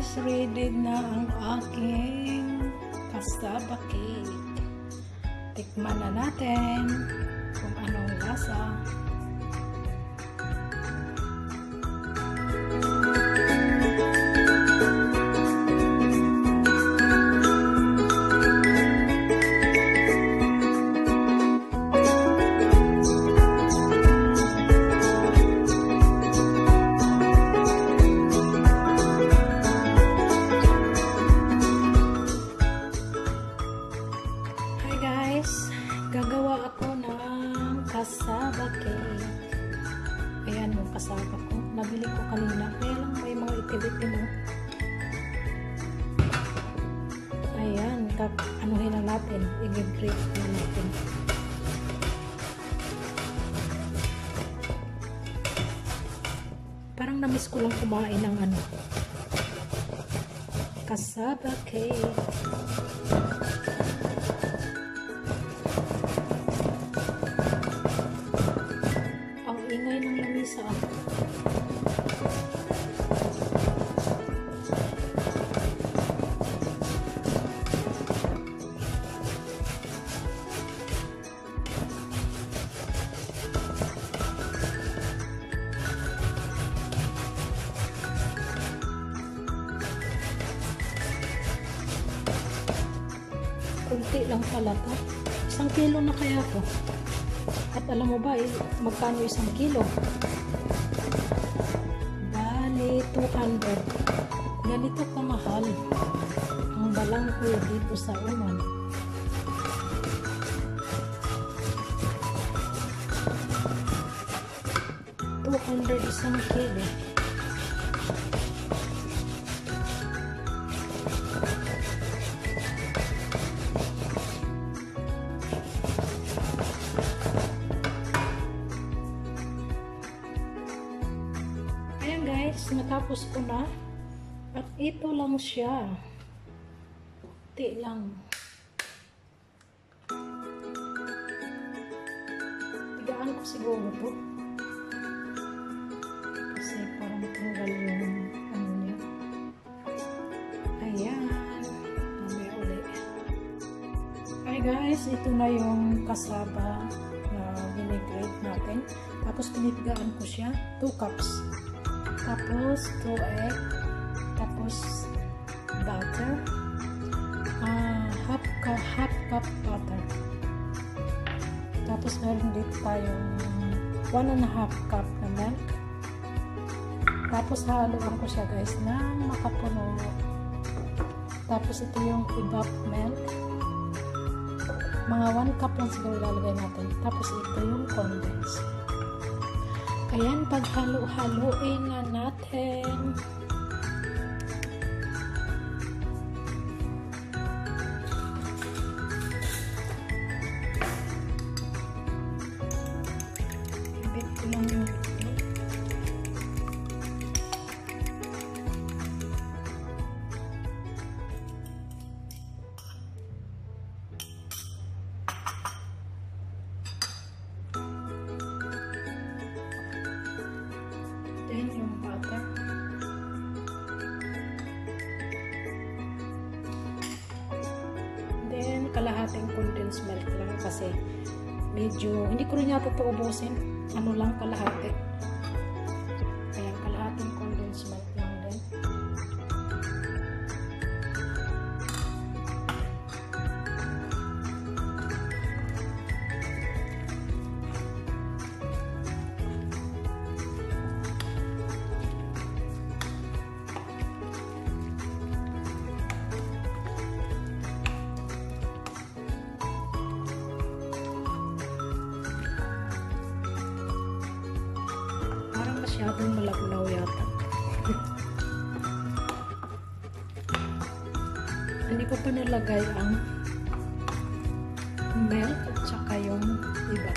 guys, ready na ang aking cassava cake. Tikman na natin kung anong lasa. Gagawa ako ng cassava cake. Ayan yung cassava ko. Nabili ko kanina. Kaya lang may mga itilipin mo. Ayan. Anuhin na natin. I-grate na natin. Parang namiss ko lang kumain ng cassava cake. Ingay ng lamisa. Kunti lang pala to. 1 kilo na kaya to. At alam mo ba, magkano 1 kilo? Bali, 200. Ganito kamahal ang balangko dito sa Oman. $200 1 kilo. Guys, natapos ko na at ito lang siya, puti lang. Tigaan ko siguro to kasi para matanggal yung niya. Ayan, mamaya ulit. Hi guys, ito na yung cassava na vinigrate natin, tapos pinitigaan ko siya 2 cups. Tapos 2 egg, tapos butter, half cup butter. Tapos meron dito tayong 1.5 cup na milk. Tapos haluan ko siya guys ng Macapuno. Tapos ito yung evap milk. Mga 1 cup lang siguro lalagay natin. Tapos ito yung condensed. Ayan, paghalo-haloin na natin. Ibig ko lang yung ito. Yung butter. Then, kalahating condensed milk lang kasi medyo, hindi ko rin yata ito ubusin. Ano lang, kalahati. Ayan, kalahating condensed milk lang din. Masyadong malabnaw yata. Hindi ko pa nalagay ang milk at saka yung iba.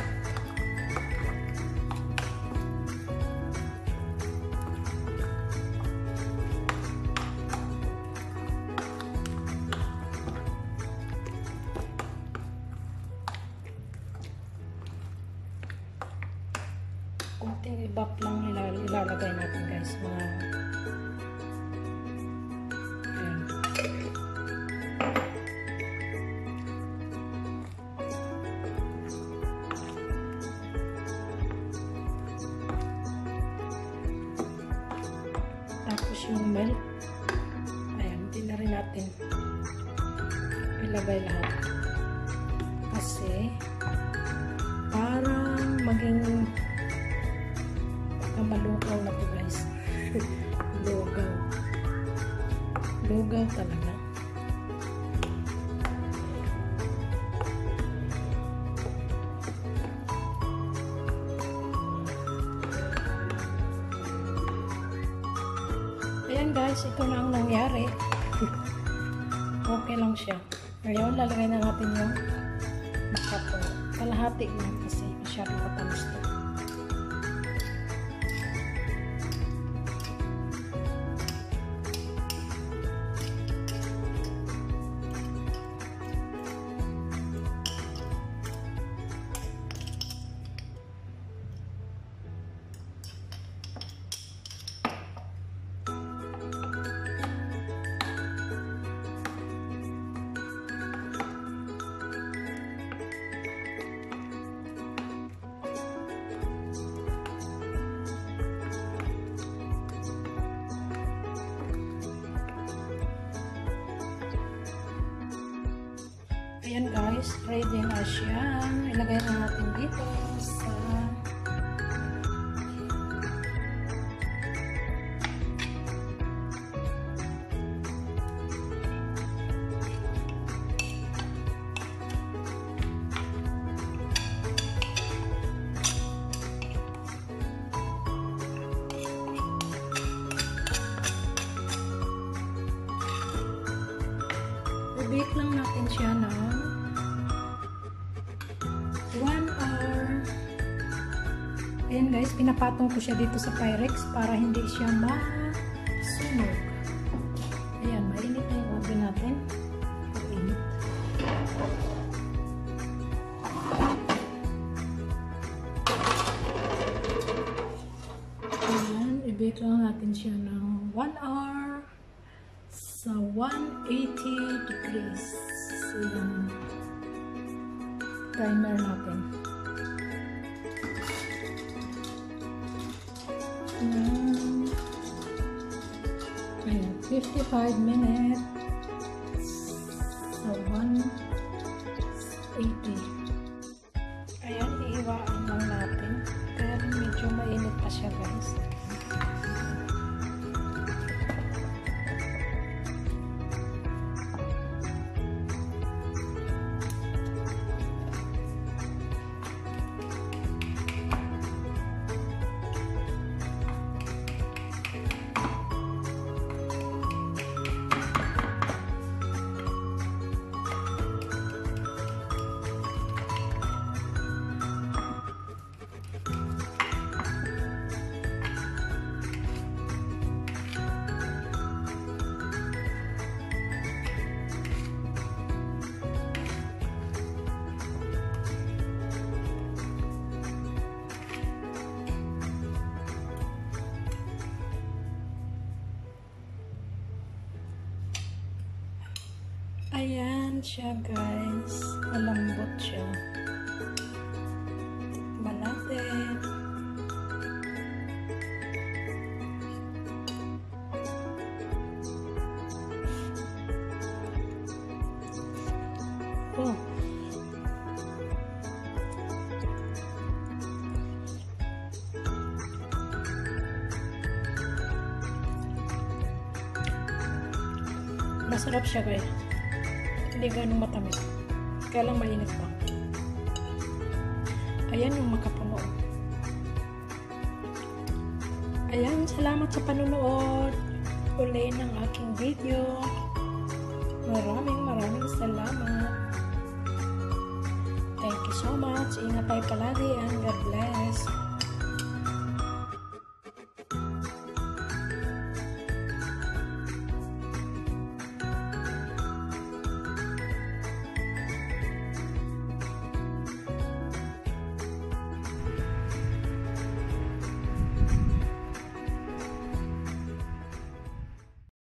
konting ibap lang ilalagay natin guys, mga oil. Ayan, hindi na rin natin ilagay lahat. Kasi, parang maging malugaw na ito guys. Lugaw. Lugaw talaga. Ayan guys, ito na ang nangyari. Okay lang siya. Ngayon, lalagay na natin yung macapuno. Kalahati lang kasi masyadong matamis ito. Ayan guys, ready na siya. Ilagay na natin dito sa i-bake lang natin siya ng 1 hour. Ayan guys, pinapatong ko siya dito sa Pyrex para hindi siya masunog. Ayan, mainit na yung oven natin. Mainit. Ayan, i-bake lang natin siya ng 1 hour sa 180 degrees. Ayan. Timer natin. Ayan, 55 minutes sa 180. Ayan, iiwaan lang natin. Pero medyo mainit pa siya guys. Ayan siya guys. Malambot siya. Tikman natin. Oh. Masarap siya guys. Hindi ganun matamis. Kaya lang mainit pa. Ayan yung macapuno. Ayan, salamat sa panonood uli ng aking video. Maraming salamat. Thank you so much. Ingat tayo palagi and God bless.